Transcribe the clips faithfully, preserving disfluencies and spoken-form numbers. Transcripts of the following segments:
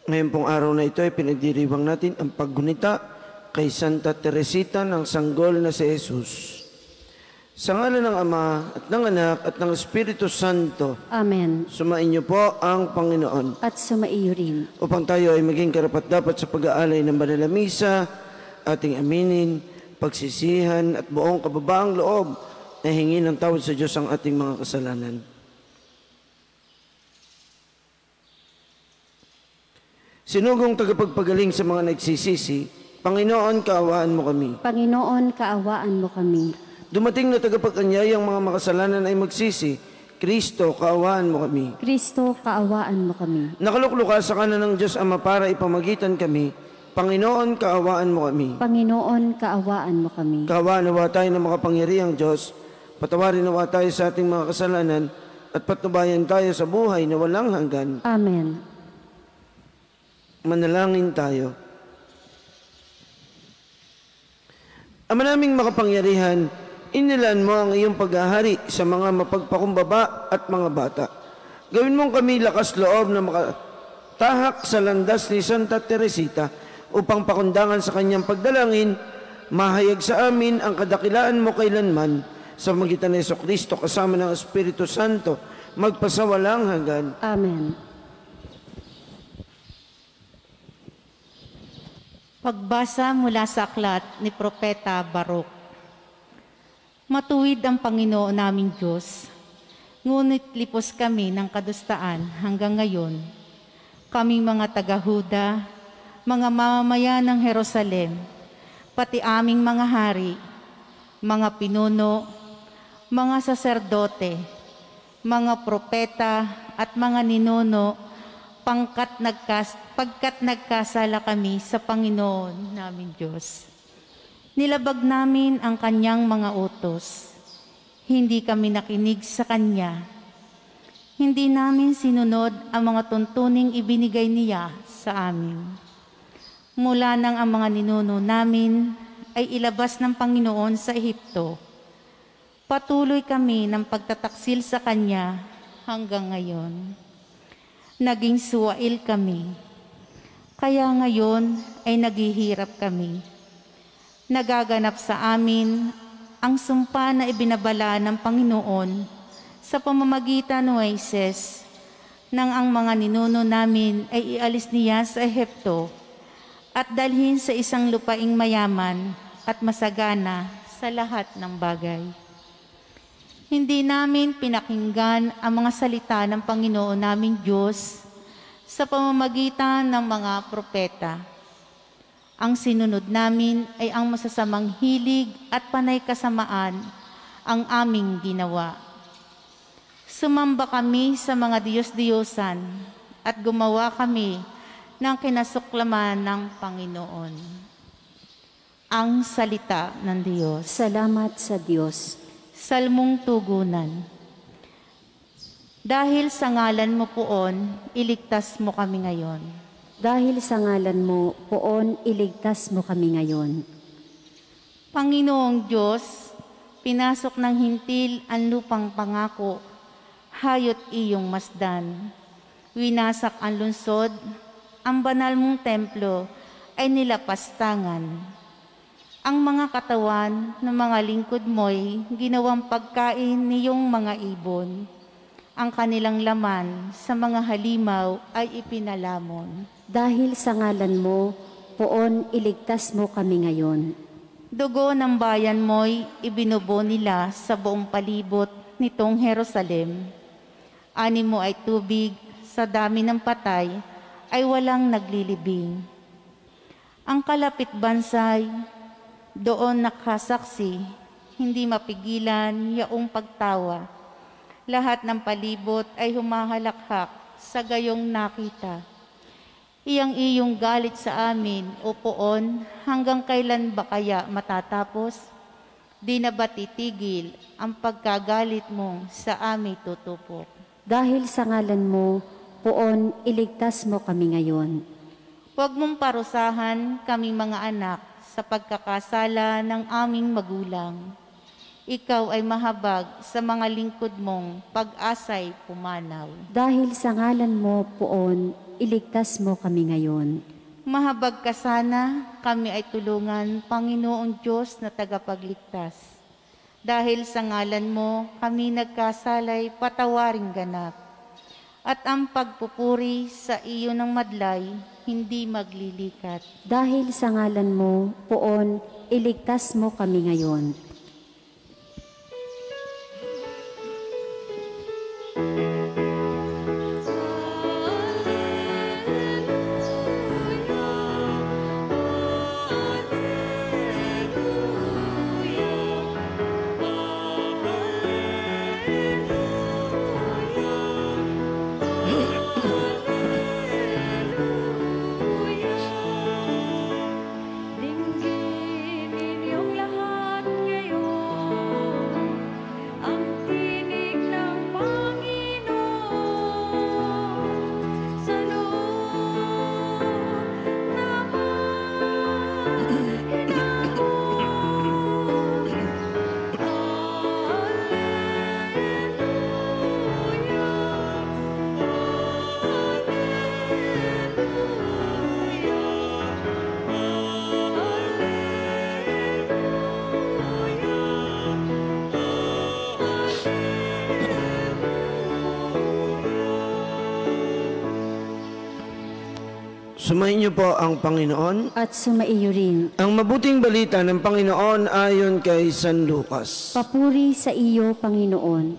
Ngayon pong araw na ito ay pinagdiriwang natin ang paggunita kay Santa Teresita ng Sanggol na si Jesus. Sa ngalan ng Ama at ng Anak at ng Espiritu Santo. Amen. Sumainyo po ang Panginoon. At sumaiyo rin. Upang tayo ay maging karapat-dapat sa pag-aalay ng banal na misa, ating aminin, pagsisihan at buong kababaang loob na hingi ng tawad sa Diyos ang ating mga kasalanan. Sinugong tagapagpagaling sa mga nagsisisi, Panginoon, kaawaan mo kami. Panginoon, kaawaan mo kami. Dumating na tagapag-anyayang mga makasalanan ay magsisi, Kristo, kaawaan mo kami. Kristo, kaawaan mo kami. Nakaluklo ka sa kanan ng Diyos Ama para ipamagitan kami, Panginoon, kaawaan mo kami. Panginoon, kaawaan mo kami. Kaawaan nawa tayo ng makapangyarihang Diyos, patawarin nawa tayo sa ating mga kasalanan, at patnubayan tayo sa buhay na walang hanggan. Amen. Manalangin tayo. Ama naming makapangyarihan, inilan mo ang iyong paghahari sa mga mapagpakumbaba at mga bata. Gawin mong kami lakas loob na makatahak sa landas ni Santa Teresita upang pakundangan sa kanyang pagdalangin, mahayag sa amin ang kadakilaan mo kailanman sa magitan ni Jesucristo kasama ng Espiritu Santo, magpasawalang hanggan. Amen. Pagbasa mula sa aklat ni Propeta Baruch. Matuwid ang Panginoon naming Diyos, ngunit lipos kami ng kadustaan hanggang ngayon. Kaming mga taga-Huda, mga mamamayan ng Jerusalem, pati aming mga hari, mga pinuno, mga saserdote, mga propeta at mga ninuno, pangkat nagkas, pagkat nagkasala kami sa Panginoon naming Diyos. Nilabag namin ang kanyang mga utos. Hindi kami nakinig sa kanya. Hindi namin sinunod ang mga tuntuning ibinigay niya sa amin. Mula nang ang mga ninuno namin ay ilabas ng Panginoon sa Ehipto, patuloy kami ng pagtataksil sa kanya hanggang ngayon. Naging suwail kami, kaya ngayon ay naghihirap kami. Nagaganap sa amin ang sumpa na ibinabala ng Panginoon sa pamamagitan ni Moises nang ang mga ninuno namin ay ialis niya sa Ehipto at dalhin sa isang lupaing mayaman at masagana sa lahat ng bagay. Hindi namin pinakinggan ang mga salita ng Panginoon naming Diyos sa pamamagitan ng mga propeta. Ang sinunod namin ay ang masasamang hilig at panay kasamaan ang aming ginawa. Sumamba kami sa mga Diyos-Diyosan at gumawa kami ng kinasuklaman ng Panginoon. Ang salita ng Diyos. Salamat sa Diyos. Salmong tugunan. Dahil sa ngalan mo poon, iligtas mo kami ngayon. Dahil sa ngalan mo, poon, iligtas mo kami ngayon. Panginoong Diyos, pinasok ng hintil ang lupang pangako, hayot iyong masdan. Winasak ang lungsod, ang banal mong templo ay nilapastangan. Ang mga katawan ng mga lingkod mo'y ginawang pagkain niyong mga ibon. Ang kanilang laman sa mga halimaw ay ipinalamon. Dahil sa ngalan mo, poon, iligtas mo kami ngayon. Dugo ng bayan mo'y ibinubo nila sa buong palibot nitong Jerusalem. Ani mo ay tubig, sa dami ng patay ay walang naglilibing. Ang kalapit bansay, doon nakasaksi, hindi mapigilan yaong pagtawa. Lahat ng palibot ay humahalakhak sa gayong nakita. Iyang iyong galit sa amin, o poon, hanggang kailan ba kaya matatapos? Di na ba titigil ang pagkagalit mo sa aming tutupok? Dahil sa ngalan mo, poon, iligtas mo kami ngayon. Huwag mong parusahan kaming mga anak sa pagkakasala ng aming magulang. Ikaw ay mahabag sa mga lingkod mong pag-asay pumanaw. Dahil sa ngalan mo, poon, iligtas mo kami ngayon. Mahabag ka sana, kami ay tulungan, Panginoong Diyos na tagapagligtas. Dahil sa ngalan mo, kami nagkasalay, patawaring ganap. At ang pagpupuri sa iyo ng madlay, hindi maglilikat. Dahil sa ngalan mo, poon, iligtas mo kami ngayon. Sumayin niyo po ang Panginoon. At sumaiyo rin. Ang mabuting balita ng Panginoon ayon kay San Lucas. Papuri sa iyo, Panginoon.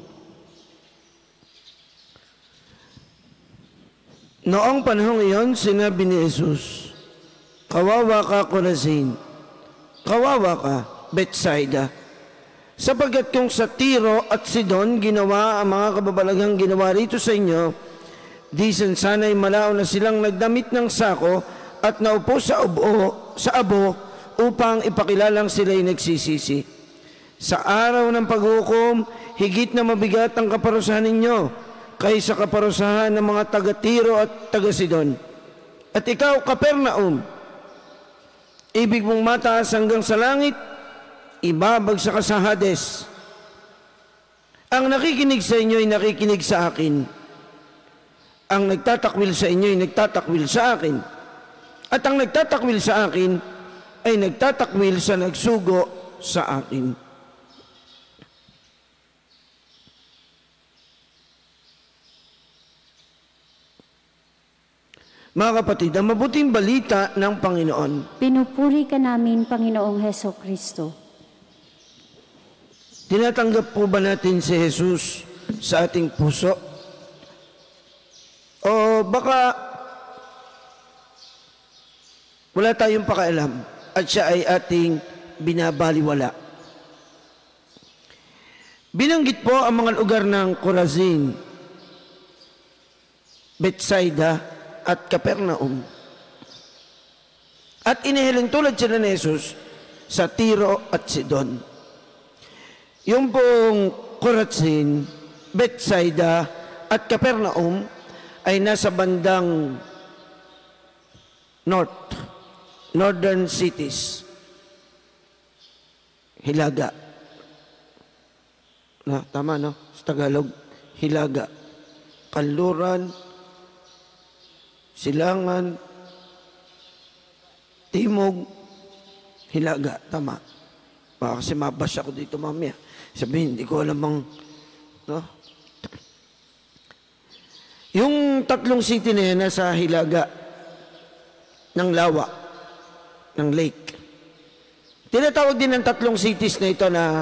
Noong panahong iyon, sinabi ni Jesus, "Kawawa ka, Corazin. Kawawa ka, Bethsaida. Sapagkat kung sa Tiro at Sidon ginawa ang mga kababalaghang ginawa rito sa inyo, di sana'y malao na silang nagdamit ng sako at naupo sa abo, sa abo upang ipakilalang sila'y nagsisisi. Sa araw ng paghukom, higit na mabigat ang kaparusahan ninyo kaysa kaparusahan ng mga taga-Tiro at taga-Sidon. At ikaw, Capernaum, ibig mong mataas hanggang sa langit, ibabagsak ka sa Hades. Ang nakikinig sa inyo ay nakikinig sa akin. Ang nagtatakwil sa inyo ay nagtatakwil sa akin. At ang nagtatakwil sa akin ay nagtatakwil sa nagsugo sa akin." Mga kapatid, ang mabuting balita ng Panginoon. Pinupuri ka namin, Panginoong Heso Kristo. Tinatanggap po ba natin si Jesus sa ating puso? O baka wala tayong pakialam at siya ay ating binabaliwala? Binanggit po ang mga lugar ng Corazin, Bethsaida at Capernaum. At inihiling tulad sila ni Jesus sa Tiro at Sidon. Yung pong Corazin, Bethsaida at Capernaum ay nasa bandang north, northern cities. Hilaga. Na, tama no? Sa Tagalog, Hilaga. Kanluran, Silangan, Timog, Hilaga. Tama. Baka kasi mabasa ko dito mamaya. Sabihin, hindi ko alam ang, no? Yung tatlong city na yan nasa hilaga ng lawa, ng lake. Tinatawag din ng tatlong cities na ito na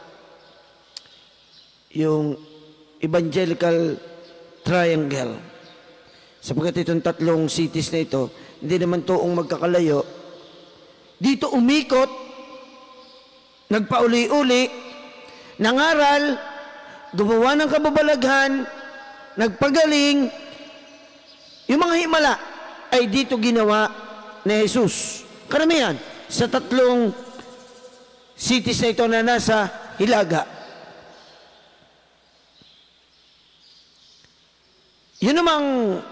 yung Evangelical Triangle. Sapagkat itong tatlong cities na ito, hindi naman toong magkakalayo. Dito umikot, nagpauli-uli, nangaral, gumawa ng kababalaghan, nagpagaling. Yung mga himala ay dito ginawa ni Jesus. Karamihan sa tatlong cities na ito na nasa hilaga. Yun namang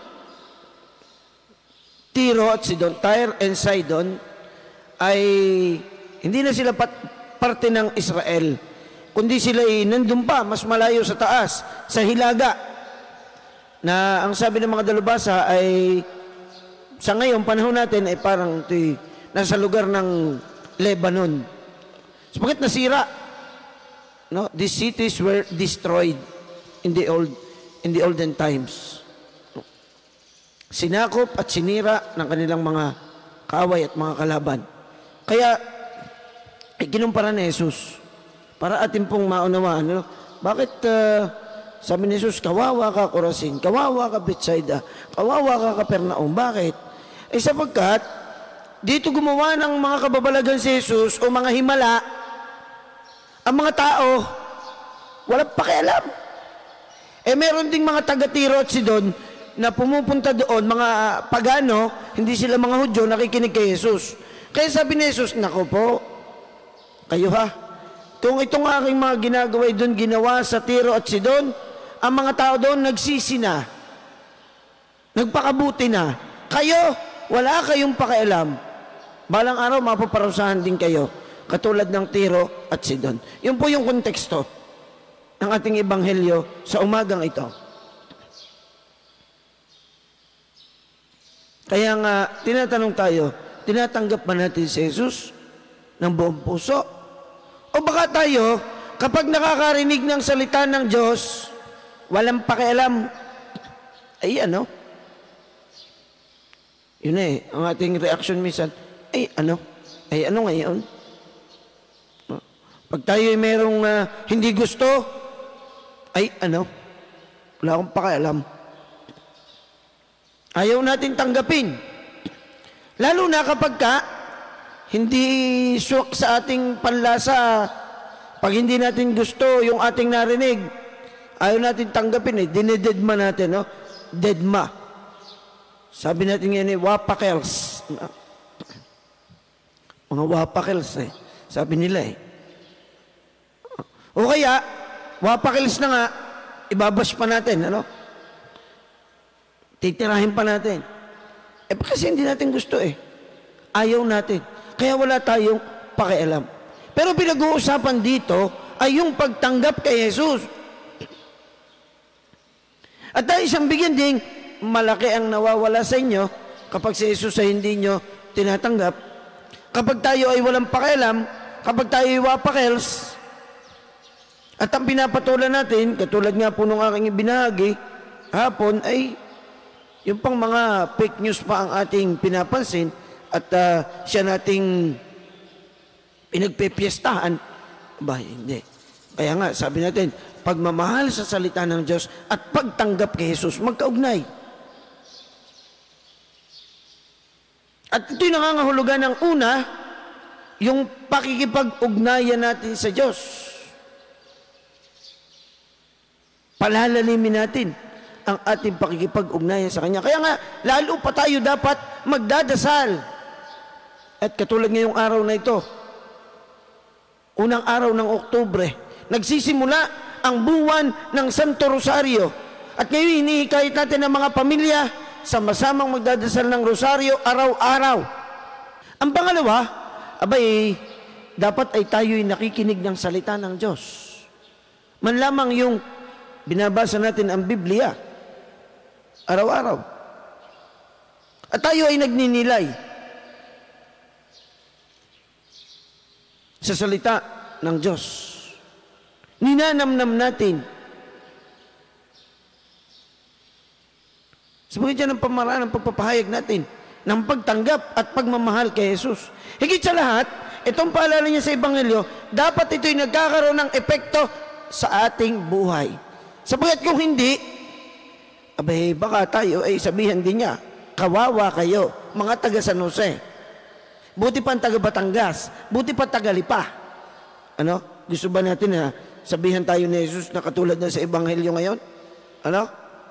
Tiro at Sidon, Tyre and Sidon, ay hindi na sila pat, parte ng Israel, kundi sila ay nandun pa, mas malayo sa taas, sa hilaga. na ang sabi ng mga dalubhasa ay sa ngayon, panahon natin ay parang ito'y nasa lugar ng Lebanon. Sapagkat nasira, no? These cities were destroyed in the old in the olden times. Sinakop at sinira ng kanilang mga kaaway at mga kalaban. Kaya, ay ginumpara ni Jesus para atin pong maunawaan. No? Bakit, uh, sabi ni Jesus, kawawa ka Corazin, kawawa ka Bethsaida, kawawa ka Capernaum. Bakit? Eh sapagkat, dito gumawa ng mga kababalagan si Jesus o mga himala, ang mga tao, walang pakialam. Eh meron ding mga taga-Tiro at Sidon na pumupunta doon, mga pagano, hindi sila mga Hudyo, nakikinig kay Jesus. Kaya sabi ni Jesus, nako po, kayo ha, kung itong aking mga ginagawa doon ginawa sa Tiro at Sidon, ang mga tao doon nagsisi na, nagpakabuti na. Kayo, wala kayong pakialam. Balang araw, mapaparusahan din kayo, katulad ng Tiro at Sidon. Yun po yung konteksto ng ating ebanghelyo sa umagang ito. Kaya nga, tinatanong tayo, tinatanggap ba natin si Jesus ng buong puso? O baka tayo, kapag nakakarinig ng salita ng Diyos, walang pakialam, ay ano? Yun eh, ang ating reaction minsan, ay ano? Ay ano ngayon? Pag tayo ay merong uh, hindi gusto, ay ano? Wala akong pakialam. Ayaw natin tanggapin. Lalo na kapag ka, hindi suwak sa ating panlasa, pag hindi natin gusto yung ating narinig, ayaw natin tanggapin eh, dinededma natin, no? Dedma. Sabi natin yan eh, wapakels. Mga wapakels eh. Sabi nila eh. O kaya, wapakels na nga, ibabash pa natin, ano? Titirahin pa natin. Eh, kasi hindi natin gusto eh. Ayaw natin. Kaya wala tayong pakialam. Pero pinag-uusapan dito ay yung pagtanggap kay Jesus. At dahil isang bigyan ding malaki ang nawawala sa inyo kapag si Jesus ay hindi nyo tinatanggap. Kapag tayo ay walang pakialam, kapag tayo ay wapakels, at ang pinapatulan natin, katulad nga po nung aking ibinahagi, hapon ay yung pang mga fake news pa ang ating pinapansin at uh, siya nating pinagpepiestahan, ba, hindi. Kaya nga, sabi natin, pagmamahal sa salita ng Diyos at pagtanggap kay Jesus, magkaugnay. At ito'y nangangahulugan ng una, yung pakikipag-ugnayan natin sa Diyos. Palalalimin natin ang ating pakikipag-ugnayan sa Kanya. Kaya nga, lalo pa tayo dapat magdadasal. At katulad ngayong araw na ito, unang araw ng Oktubre, nagsisimula ang buwan ng Santo Rosario. At ngayon, hinihikayat natin ang mga pamilya sama-samang magdadasal ng Rosario araw-araw. Ang pangalawa, abay, dapat ay tayo'y nakikinig ng salita ng Diyos. Man lamang yung binabasa natin ang Biblia, araw-araw. At tayo ay nagninilay sa salita ng Diyos. Ninanamnam natin. Sabihin dyan ang pamaraan ng pagpapahayag natin ng pagtanggap at pagmamahal kay Jesus. Higit sa lahat, itong paalala niya sa Ebanghelyo, dapat ito'y nagkakaroon ng epekto sa ating buhay. Sabagat kung hindi, abay, baka tayo ay sabihan din niya, kawawa kayo, mga taga San Jose. Buti pa ang taga Batangas, buti pa taga Lipa. Ano? Gusto ba natin na sabihan tayo ni Jesus na katulad na sa Ebanghelyo ngayon? Ano?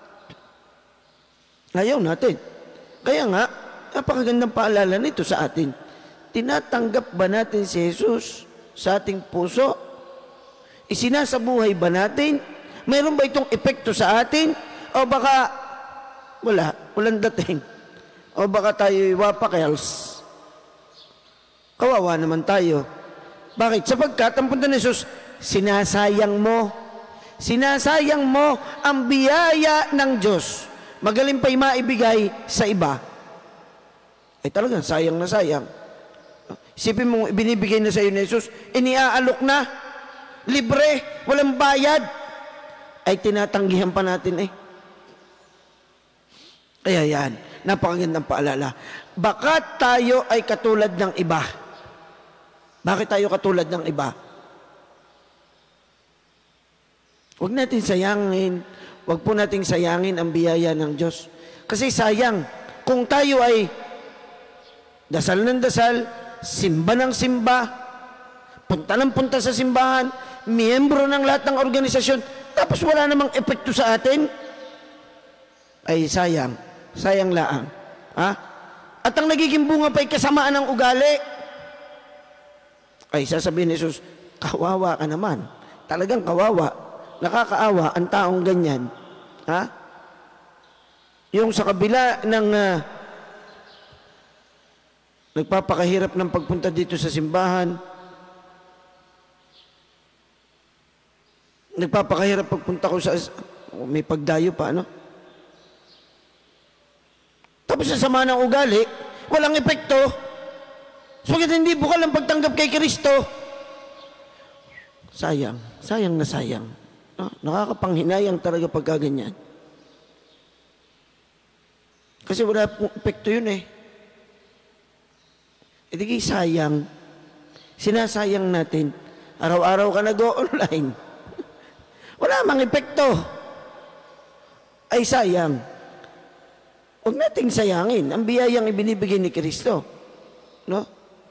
Ayaw natin. Kaya nga, napakagandang paalala nito sa atin. Tinatanggap ba natin si Jesus sa ating puso? Isinasabuhay ba natin? Mayroon ba itong epekto sa atin? O baka wala, walang dating? O baka tayo wapakels? Kawawa naman tayo. Bakit? Sapagkat ang punto ni Jesus, sinasayang mo, Sinasayang mo ang biyaya ng Diyos. Magaling pa'y maibigay sa iba. Ay talagang sayang na sayang. Isipin mo, ibinibigay na sa iyo ni Jesus, iniaalok na, libre, walang bayad. Ay tinatanggihan pa natin eh. Kaya yan, napakagandang paalala. Baka tayo ay katulad ng iba. Bakit tayo katulad ng iba? Huwag natin sayangin, huwag po nating sayangin ang biyaya ng Diyos. Kasi sayang, kung tayo ay dasal ng dasal, simba ng simba, punta ng punta sa simbahan, miyembro ng lahat ng organisasyon, tapos wala namang epekto sa atin, ay sayang, sayang laang. Ha? At ang nagiging bunga pa ay kasamaan ng ugali. Ay sasabihin ni Jesus, kawawa ka naman. Talagang kawawa. Nakakaawa ang taong ganyan. Ha? Yung sa kabila ng uh, nagpapakahirap ng pagpunta dito sa simbahan, nagpapakahirap pagpunta ko sa, oh, may pagdayo pa, ano? Tapos sa sama ng ugali, walang epekto. Sugat hindi bukal ang pagtanggap kay Kristo. Sayang, sayang na sayang. No? Nakakapanghinayang talaga pagkaganyan. Kasi wala pong epekto yun eh. E di sayang. Sinasayang natin. Araw-araw ka nag-o-online. Wala mang epekto. Ay sayang. Huwag nating sayangin ang biyayang ibinibigay ni Kristo. No?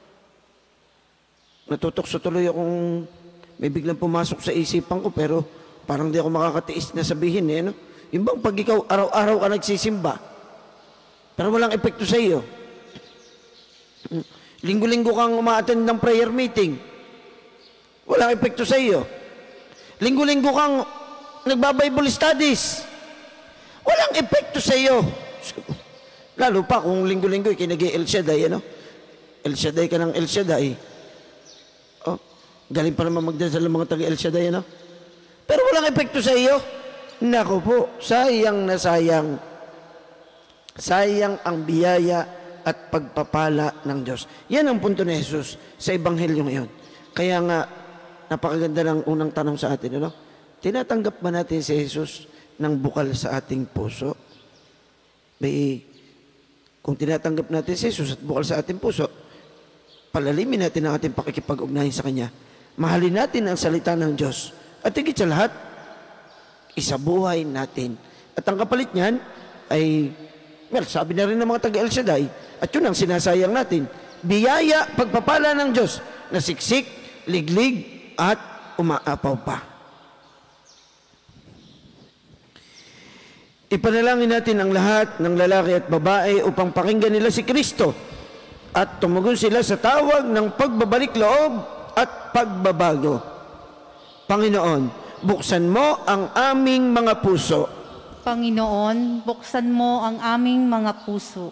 Natutokso tuloy akong may biglang pumasok sa isipan ko pero parang di ako makakatiis na sabihin eh, no? Yung bang pag ikaw araw-araw ka nagsisimba, pero walang epekto sa iyo. Linggo-linggo kang umaattend ng prayer meeting, walang epekto sa iyo. Linggo-linggo kang nagba-Bible studies, walang epekto sa iyo. Lalo pa kung linggo-linggo ikinag-El Shaddai, ano? El Shaddai ka ng El Shaddai. Oh, galing pa naman magdasal ng mga taga-El Shaddai, ano? Pero walang epekto sa iyo. Naku po, sayang na sayang. Sayang ang biyaya at pagpapala ng Diyos. Yan ang punto ni Jesus sa Ebanghelyo ngayon. Kaya nga, napakaganda ng unang tanong sa atin, ano? Tinatanggap ba natin si Jesus ng bukal sa ating puso? May, kung tinatanggap natin si Jesus at bukal sa ating puso, palalimin natin ang ating pakikipag-ugnayan sa Kanya. Mahalin natin ang salita ng Diyos. At higit sa lahat, isabuhay natin. At ang kapalit niyan ay, well, sabi na rin ng mga taga-El Shaddai, at yun ang sinasayang natin, biyaya, pagpapala ng Diyos, na siksik, liglig, at umaapaw pa. Ipanalangin natin ang lahat ng lalaki at babae upang pakinggan nila si Kristo at tumugon sila sa tawag ng pagbabalik loob at pagbabago. Panginoon, buksan mo ang aming mga puso. Panginoon, buksan mo ang aming mga puso.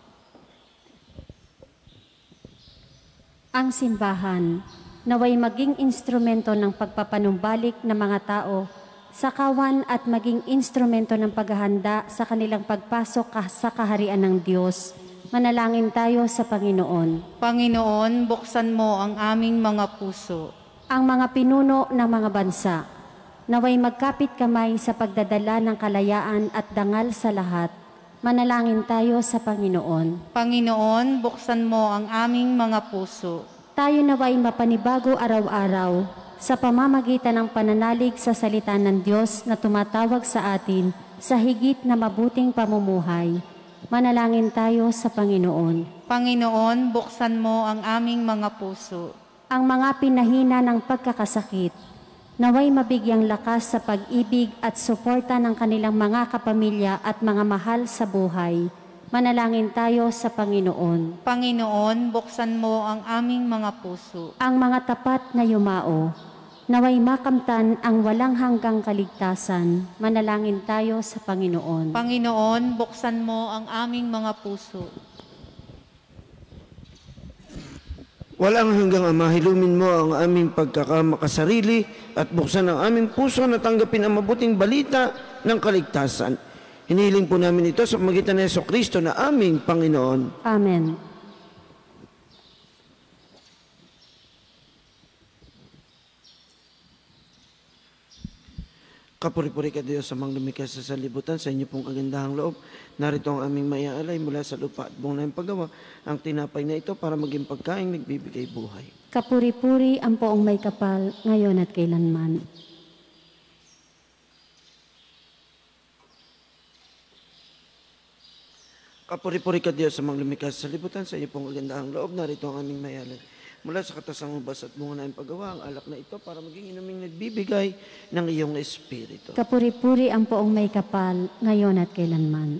Ang simbahan, naway maging instrumento ng pagpapanumbalik ng mga tao sa kawan at maging instrumento ng paghahanda sa kanilang pagpasok sa kaharian ng Diyos. Manalangin tayo sa Panginoon. Panginoon, buksan mo ang aming mga puso. Ang mga pinuno ng mga bansa, naway magkapit kamay sa pagdadala ng kalayaan at dangal sa lahat. Manalangin tayo sa Panginoon. Panginoon, buksan mo ang aming mga puso. Tayo naway mapanibago araw-araw sa pamamagitan ng pananalig sa salita ng Diyos na tumatawag sa atin sa higit na mabuting pamumuhay. Manalangin tayo sa Panginoon. Panginoon, buksan mo ang aming mga puso. Ang mga pinahina ng pagkakasakit, naway mabigyang lakas sa pag-ibig at suporta ng kanilang mga kapamilya at mga mahal sa buhay. Manalangin tayo sa Panginoon. Panginoon, buksan mo ang aming mga puso. Ang mga tapat na yumao, naway makamtan ang walang hanggang kaligtasan. Manalangin tayo sa Panginoon. Panginoon, buksan mo ang aming mga puso. Walang hanggang Ama, hilumin mo ang aming pagkakamakasarili at buksan ang aming puso na tanggapin ang mabuting balita ng kaligtasan. Hinihiling po namin ito sa pamagitan ni Jesucristo na aming Panginoon. Amen. Kapuri-puri ka Diyos sa mga lumikha sa salibutan, sa inyo pong kagandahang loob. Narito ang aming maiaalay mula sa lupa at buong na paggawa, ang tinapay na ito para maging pagkain nagbibigay buhay. Kapuri-puri ang poong may kapal, ngayon at kailanman. Kapuri-puri ka Diyos sa mga lumikha sa salibutan, sa inyo pong kagandahang loob. Narito ang aming maiaalay mula sa katasang ubas at bunga na paggawa, ang alak na ito para maging inuming nagbibigay ng iyong espiritu. Kapuri-puri ang poong may kapal, ngayon at kailanman.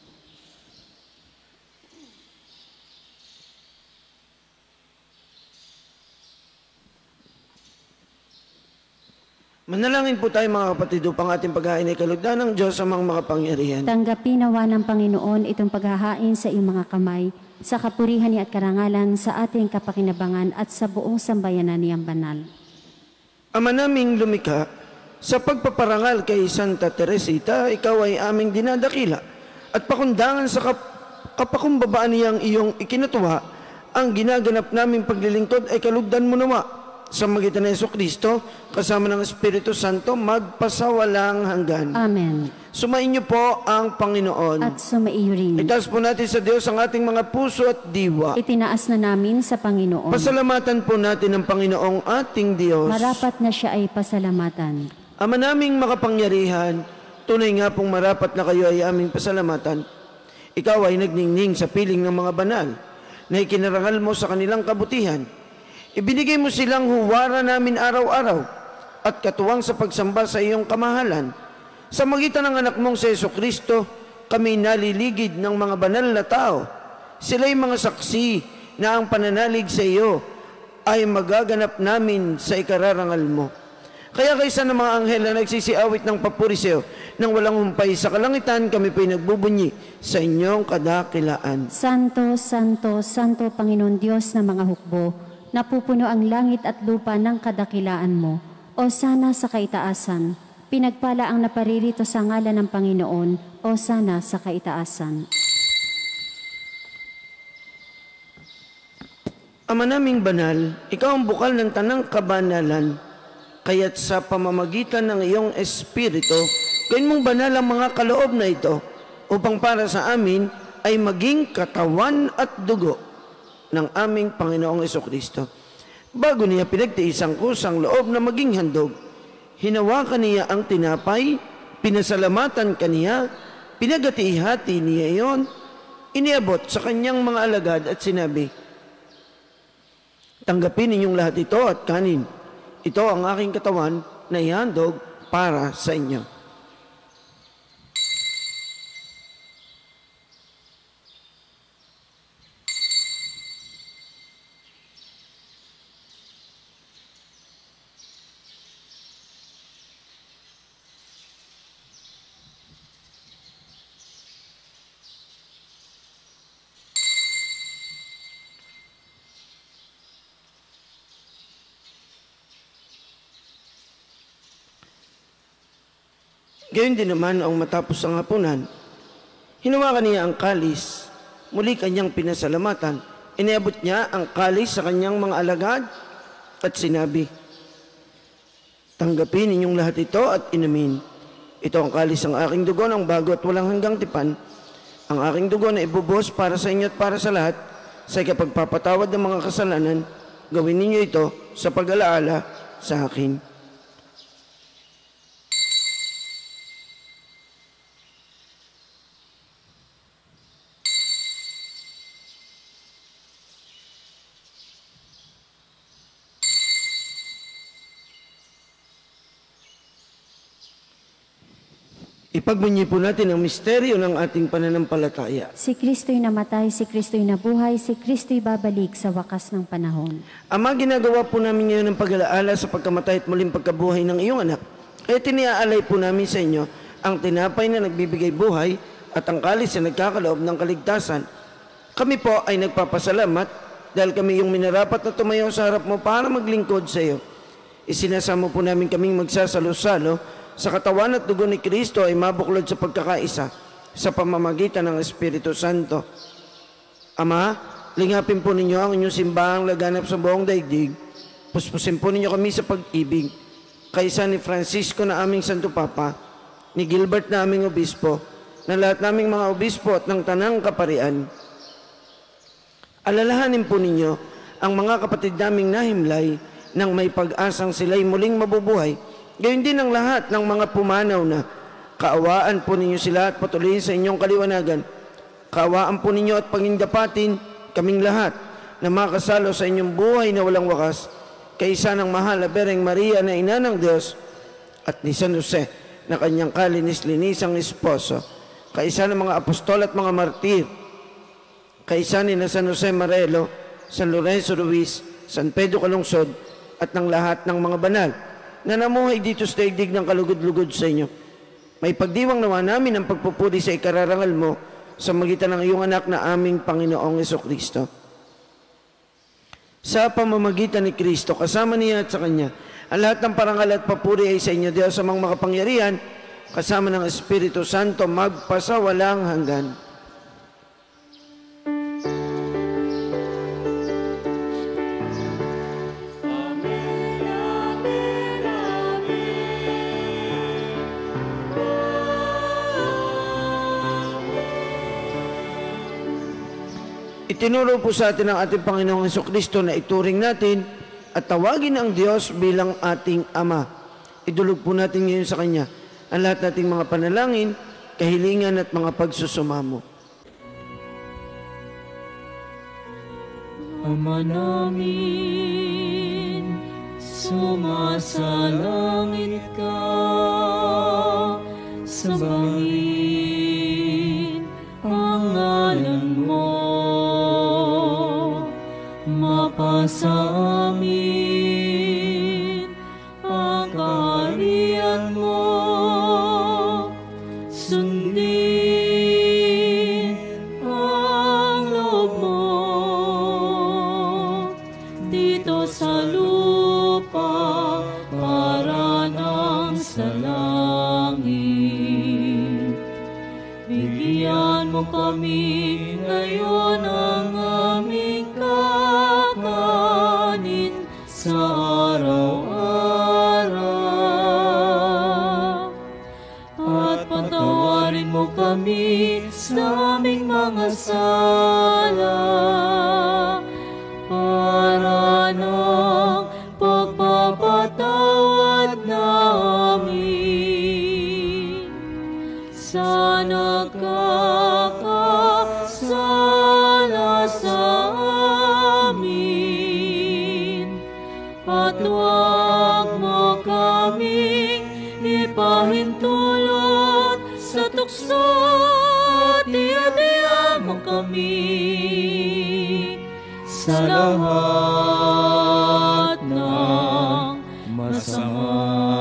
Manalangin po tayo mga kapatid upang ating paghain ay kalugdan ng Diyos sa mga makapangyarihan. Tanggapin nawa ng Panginoon itong paghahain sa iyong mga kamay, sa kapurihan niya at karangalan sa ating kapakinabangan at sa buong sambayanan niyang banal. Ama naming lumikha, sa pagpaparangal kay Santa Teresita, ikaw ay aming dinadakila at pakundangan sa kap kapakumbabaan niyang iyong ikinatuwa, ang ginaganap naming paglilingkod ay kalugdan mo nawa. Sa magitan ng Jesucristo, kasama ng Espiritu Santo, magpasawalang hanggan. Amen. Sumainyo po ang Panginoon. At sumaiyo rin. Itaas po natin sa Diyos ang ating mga puso at diwa. Itinaas na namin sa Panginoon. Pasalamatan po natin ang Panginoong ating Diyos. Marapat na siya ay pasalamatan. Ama naming makapangyarihan, tunay nga pong marapat na kayo ay aming pasalamatan. Ikaw ay nagningning sa piling ng mga banal, na ikinarangal mo sa kanilang kabutihan. Ibinigay mo silang huwara namin araw-araw at katuwang sa pagsamba sa iyong kamahalan. Sa magitan ng anak mong si Jesucristo, kami naliligid ng mga banal na tao. Sila'y mga saksi na ang pananalig sa iyo ay magaganap namin sa ikararangal mo. Kaya kaysa ng mga anghel na nagsisiawit ng papuri sa iyo, nang walang humpay sa kalangitan, kami po'y nagbubunyi sa inyong kadakilaan. Santo, Santo, Santo Panginoon Diyos ng mga hukbo, napupuno ang langit at lupa ng kadakilaan mo. O sana sa kaitaasan, pinagpala ang naparirito sa ngalan ng Panginoon. O sana sa kaitaasan. Ama naming banal, ikaw ang bukal ng tanang kabanalan, kaya't sa pamamagitan ng iyong espiritu, gawin mong banal ang mga kaloob na ito, upang para sa amin ay maging katawan at dugo ng aming Panginoong Jesucristo. Bago niya pinagtiis ang kusang loob na maging handog, hinawakan niya ang tinapay, pinasalamatan kaniya, pinagati-hati niya iyon, iniabot sa kanyang mga alagad at sinabi, tanggapin ninyong lahat ito at kanin. Ito ang aking katawan na ihandog para sa inyo. Gayon din naman ang matapos ang hapunan, hinawakan niya ang kalis, muli kanyang pinasalamatan, iniabot niya ang kalis sa kanyang mga alagad at sinabi, tanggapin ninyong lahat ito at inumin. Ito ang kalis ng aking dugo ng bago at walang hanggang tipan, ang aking dugo na ibubuhos para sa inyo at para sa lahat, sa ikapagpapatawad ng mga kasalanan. Gawin ninyo ito sa pag-alaala sa akin. Ipagbunyi po natin ang misteryo ng ating pananampalataya. Si Kristo'y namatay, si Kristo'y nabuhay, si Kristo'y babalik sa wakas ng panahon. Ama, ginagawa po namin ngayon ng pag-alaala sa pagkamatay at muling pagkabuhay ng iyong anak. Kaya tiniaalay po namin sa inyo ang tinapay na nagbibigay buhay at ang kalis na nagkakaloob ng kaligtasan. Kami po ay nagpapasalamat dahil kami yung minarapat na tumayo sa harap mo para maglingkod sa iyo. Isinasamo po namin kaming magsasalo-salo sa katawan at dugo ni Kristo ay mabuklod sa pagkakaisa sa pamamagitan ng Espiritu Santo. Ama, lingapin po ninyo ang inyong simbahang laganap sa buong daigdig. Puspusin po ninyo kami sa pag-ibig. Kaisa ni Francisco na aming Santo Papa, ni Gilbert na aming Obispo, na lahat naming mga Obispo at ng Tanang Kaparian. Alalahanin po ninyo ang mga kapatid naming nahimlay nang may pag-asang sila'y muling mabubuhay, gayon din ang lahat ng mga pumanaw na. Kaawaan po ninyo sila at patuloyin sa inyong kaliwanagan. Kaawaan po ninyo at pangindapatin kaming lahat na makasalo sa inyong buhay na walang wakas, kaisa ng mahal na Bereng Maria na ina ng Diyos at ni San Jose na kanyang kalinis-linisang esposo, kaisa ng mga apostol at mga martir, kaisa ni na San Jose Marelo, San Lorenzo Ruiz, San Pedro Calungsod, at ng lahat ng mga banal na namuhay dito sa daigdig ng kalugod-lugod sa inyo. May pagdiwang nawa namin ang pagpupuri sa ikararangal mo sa magitan ng iyong anak na aming Panginoong Jesucristo. Sa pamamagitan ni Kristo, kasama niya at sa Kanya, ang lahat ng parangal at papuri ay sa inyo, Diyos sa mga makapangyarihan, kasama ng Espiritu Santo, magpasawalang hanggan. Itinuro po sa atin ng ating Panginoong Jesucristo na ituring natin at tawagin ang Diyos bilang ating Ama. Idulog po natin ngayon sa Kanya ang lahat nating mga panalangin, kahilingan at mga pagsusumamo. Ama namin, sumasalangit ka, sambahin ang ngalan mo. Mapasa amin ang kaharian mo, sundin ang loob mo dito sa lupa para nang sa langit. Bigyan mo kami ngayon ang aming kakanin sa araw-araw, at patawarin mo kami sa aming mga sala para ng pagpapatawad namin sa nagkakasala sa amin, at huwag mo kaming ipahintulot sa tukso, at iadya mo kami sa lahat ng masama.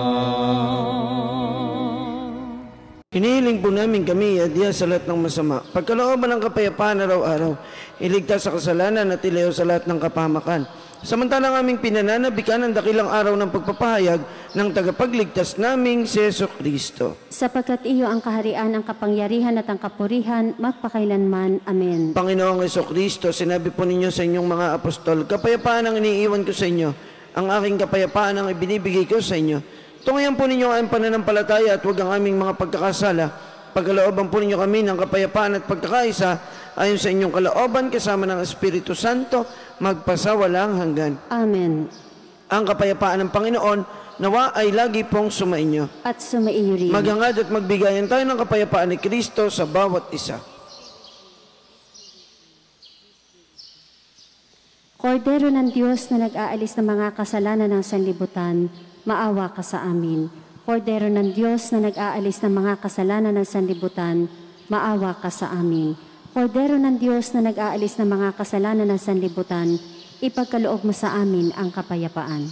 Hinihiling po namin kami iadya sa lahat ng masama, pagkalooban ng kapayapaan araw-araw, iligtas sa kasalanan at ilayo sa lahat ng kapahamakan. Samantalang aming pinananabikan ang dakilang araw ng pagpapahayag ng tagapagligtas naming si Jesucristo. Sapagkat iyo ang kaharian, ang kapangyarihan at ang kapurihan, magpakailanman. Amen. Panginoong Jesucristo, sinabi po ninyo sa inyong mga apostol, kapayapaan ang iniiwan ko sa inyo, ang aking kapayapaan ang ibinibigay ko sa inyo. Tungayan po ninyo ang pananampalataya at huwag ang aming mga pagkakasala. Pagkalooban po ninyo kami ng kapayapaan at pagkakaisa, ayon sa inyong kalooban kasama ng Espiritu Santo, magpasawalang hanggan. Amen. Ang kapayapaan ng Panginoon, nawa ay lagi pong sumainyo. At sumaiyo rin. Maghangad at magbigayan tayo ng kapayapaan ni Kristo sa bawat isa. Kordero ng Diyos na nag-aalis ng mga kasalanan ng sanlibutan, maawa ka sa amin. Kordero ng Diyos na nag-aalis ng mga kasalanan ng sanlibutan, maawa ka sa amin. Kordero ng Diyos na nag-aalis ng mga kasalanan ng sanlibutan, ipagkaloob mo sa amin ang kapayapaan.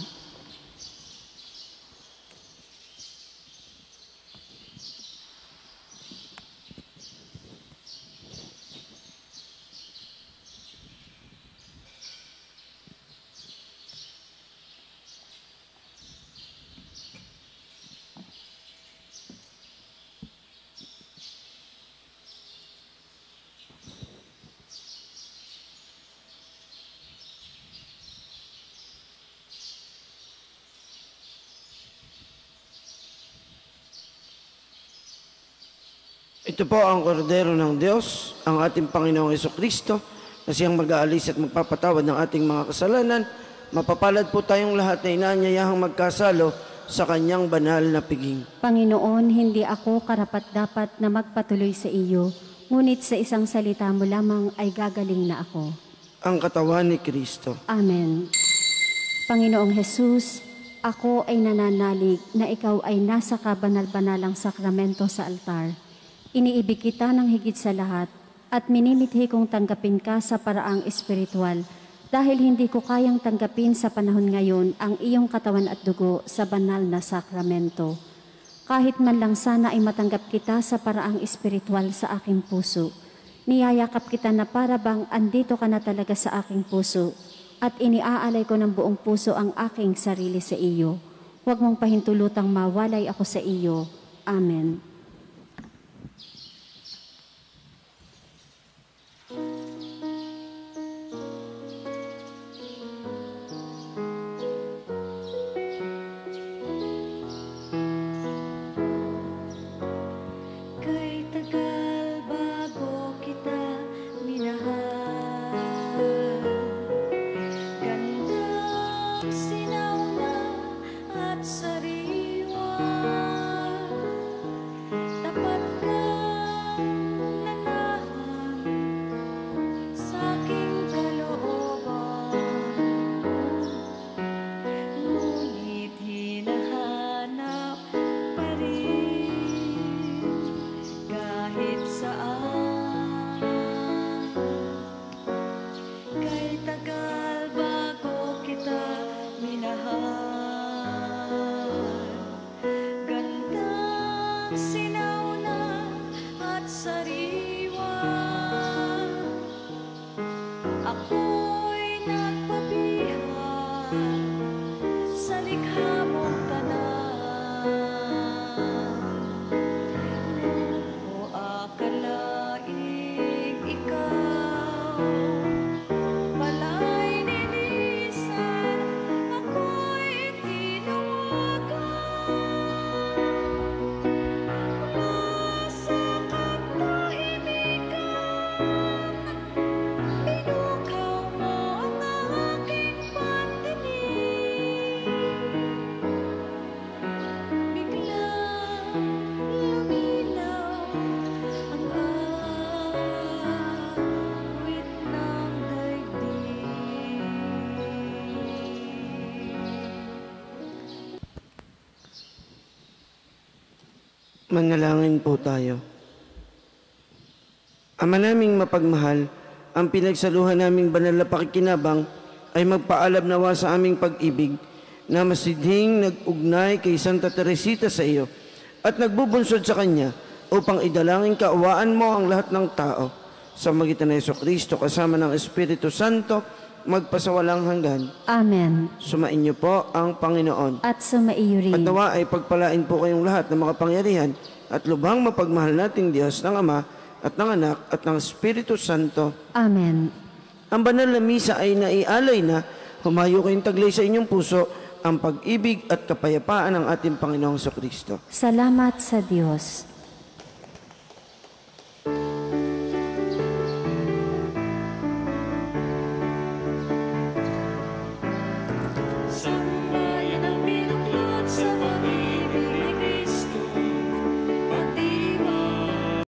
Ito po ang kordero ng Diyos, ang ating Panginoong Hesukristo, na siyang mag-aalis at magpapatawad ng ating mga kasalanan. Mapapalad po tayong lahat na inaanyayahang magkasalo sa kanyang banal na piging. Panginoon, hindi ako karapat-dapat na magpatuloy sa iyo, ngunit sa isang salita mo lamang ay gagaling na ako. Ang katawan ni Kristo. Amen. Panginoong Jesus, ako ay nananalig na ikaw ay nasa kabanal-banalang sakramento sa altar. Iniibig kita ng higit sa lahat at minimithi kong tanggapin ka sa paraang espiritual dahil hindi ko kayang tanggapin sa panahon ngayon ang iyong katawan at dugo sa banal na sakramento. Kahit man lang sana ay matanggap kita sa paraang espiritual sa aking puso. Niyayakap kita na para bang andito ka na talaga sa aking puso at iniaalay ko ng buong puso ang aking sarili sa iyo. Huwag mong pahintulutang mawalay ako sa iyo. Amen. Manalangin po tayo. Ama naming mapagmahal, ang pinagsaluhan naming banal na pakikinabang ay magpaalab nawa sa aming pag-ibig na masidhing nag-ugnay kay Santa Teresita sa iyo at nagbubunsod sa kanya upang idalangin kaawaan mo ang lahat ng tao sa magitan ng Hesukristo kasama ng Espiritu Santo magpasawalang hanggan. Amen. Sumainyo po ang Panginoon. At sumaiyo rin. At nawa ay pagpalain po kayong lahat ng makapangyarihan at lubhang mapagmahal nating Diyos ng Ama at ng Anak at ng Espiritu Santo. Amen. Ang banal na misa ay naialay na humayo kayong taglay sa inyong puso ang pag-ibig at kapayapaan ng ating Panginoong Jesucristo. Salamat sa Diyos.